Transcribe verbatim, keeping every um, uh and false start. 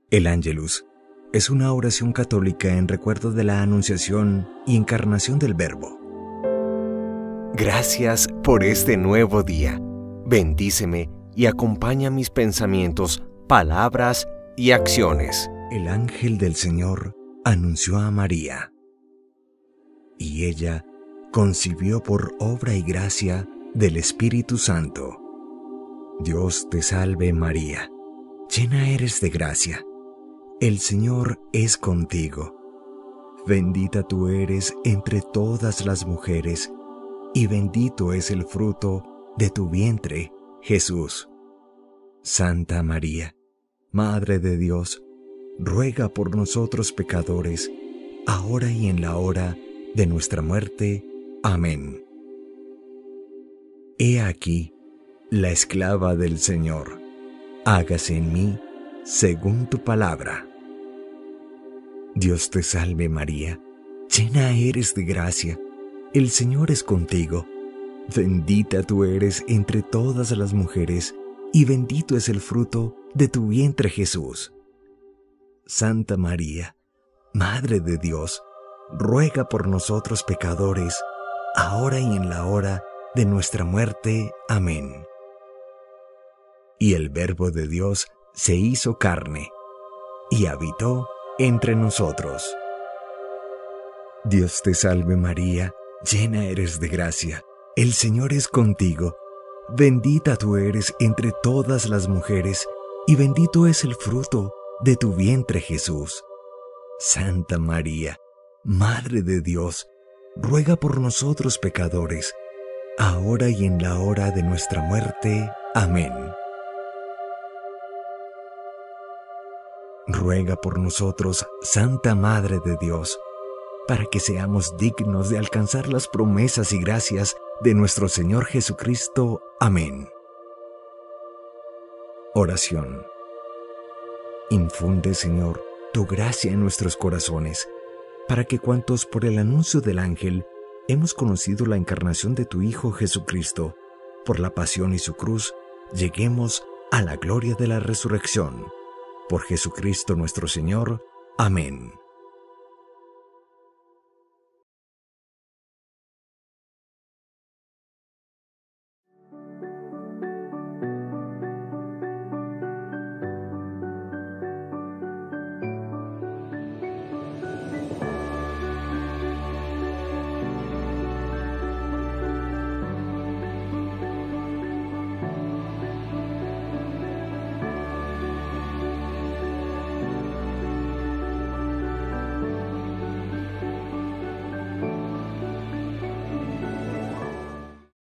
El Ángelus es una oración católica en recuerdo de la anunciación y encarnación del Verbo. Gracias por este nuevo día. Bendíceme y acompaña mis pensamientos, palabras y acciones. El ángel del Señor anunció a María, y ella concibió por obra y gracia del Espíritu Santo. Dios te salve María, llena eres de gracia. El Señor es contigo. Bendita tú eres entre todas las mujeres, y bendito es el fruto de tu vientre, Jesús. Santa María, Madre de Dios, ruega por nosotros pecadores, ahora y en la hora de nuestra muerte. Amén. He aquí la esclava del Señor. Hágase en mí según tu palabra. Dios te salve María, llena eres de gracia, el Señor es contigo. Bendita tú eres entre todas las mujeres, y bendito es el fruto de tu vientre Jesús. Santa María, Madre de Dios, ruega por nosotros pecadores, ahora y en la hora de nuestra muerte. Amén. Y el Verbo de Dios se hizo carne, y habitó entre nosotros. Dios te salve María, llena eres de gracia, el Señor es contigo. Bendita tú eres entre todas las mujeres, y bendito es el fruto de tu vientre Jesús. Santa María, Madre de Dios, ruega por nosotros pecadores, ahora y en la hora de nuestra muerte. Amén. Ruega por nosotros, Santa Madre de Dios, para que seamos dignos de alcanzar las promesas y gracias de nuestro Señor Jesucristo. Amén. Oración. Infunde, Señor, tu gracia en nuestros corazones, para que cuantos por el anuncio del ángel hemos conocido la encarnación de tu Hijo Jesucristo, por la pasión y su cruz, lleguemos a la gloria de la resurrección. Por Jesucristo nuestro Señor. Amén.